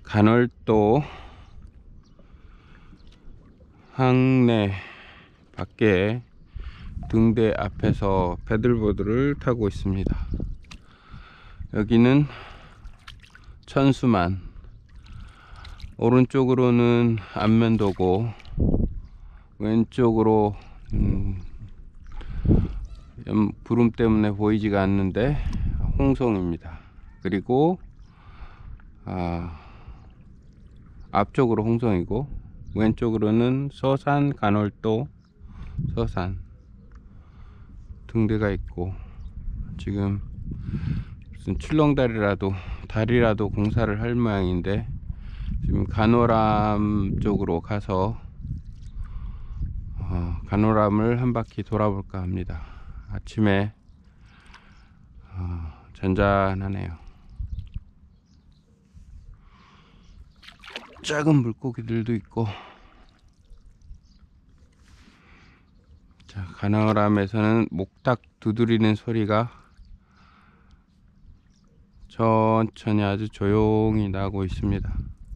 간월도 항내 밖에 등대 앞에서 패들보드를 타고 있습니다. 여기는 천수만, 오른쪽으로는 안면도고 왼쪽으로 구름 때문에 보이지가 않는데 홍성입니다. 그리고 앞쪽으로 홍성이고 왼쪽으로는 서산, 간월도 서산 등대가 있고, 지금 무슨 다리라도 공사를 할 모양인데, 지금 간호람 쪽으로 가서 간호람을 한 바퀴 돌아볼까 합니다. 아침에 잔잔하네요. 작은 물고기들도 있고. 자, 간호람에서는 목탁 두드리는 소리가 천천히 아주 조용히 나고 있습니다.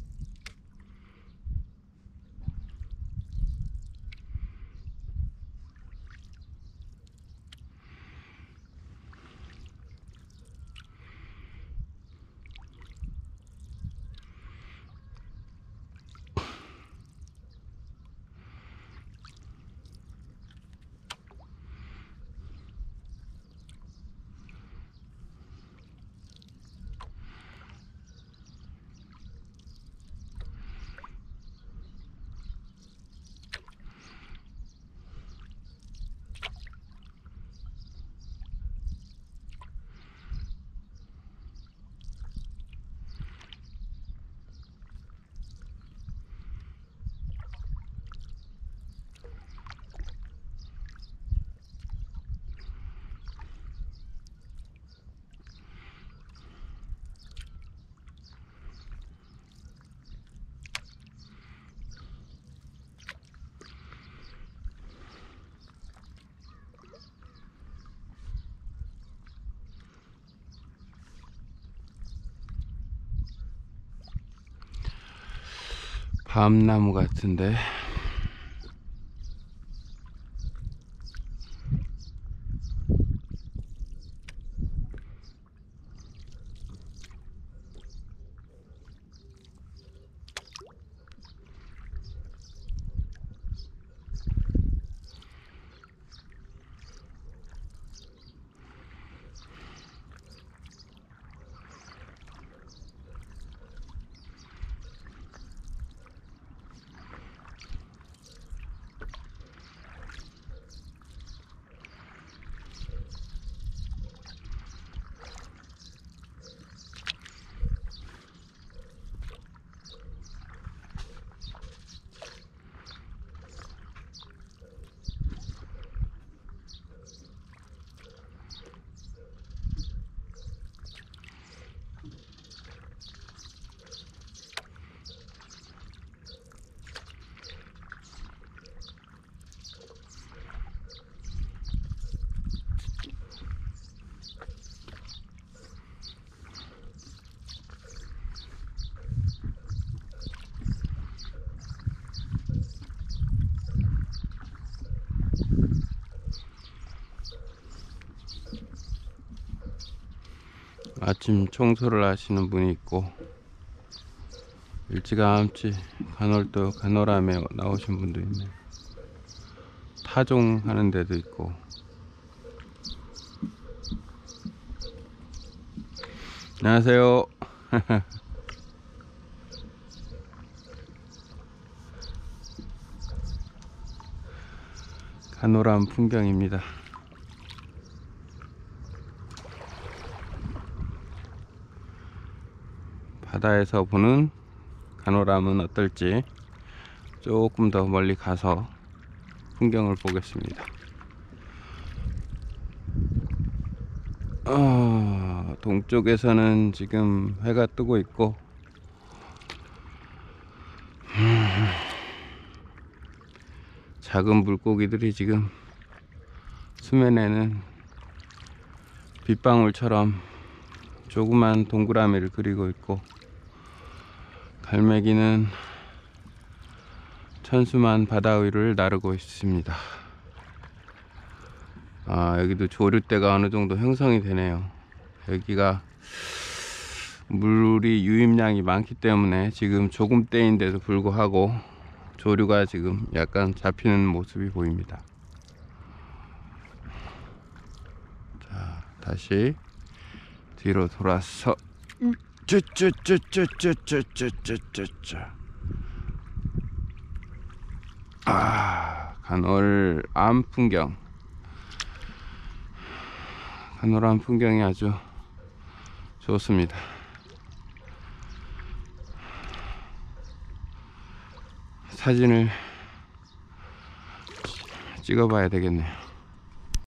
밤나무 같은데. 아침 청소를 하시는 분이 있고, 일찌감치 간월도 간호람에 나오신 분도 있네. 타종 하는 데도 있고. 안녕하세요. 간호람 풍경입니다. 바다에서 보는 간호람은 어떨지 조금 더 멀리 가서 풍경을 보겠습니다. 동쪽에서는 지금 해가 뜨고 있고, 작은 물고기들이 지금 수면에는 빗방울처럼 조그만 동그라미를 그리고 있고, 갈매기는 천수만 바다우유를 나르고 있습니다. 여기도 조류대가 어느 정도 형성이 되네요. 여기가 물이 유입량이 많기 때문에 지금 조금 때인데도 불구하고 조류가 지금 약간 잡히는 모습이 보입니다. 자, 다시 뒤로 돌아서 간월암 풍경. 간월암 풍경이 아주 좋습니다. 사진을 찍어봐야 되겠네요.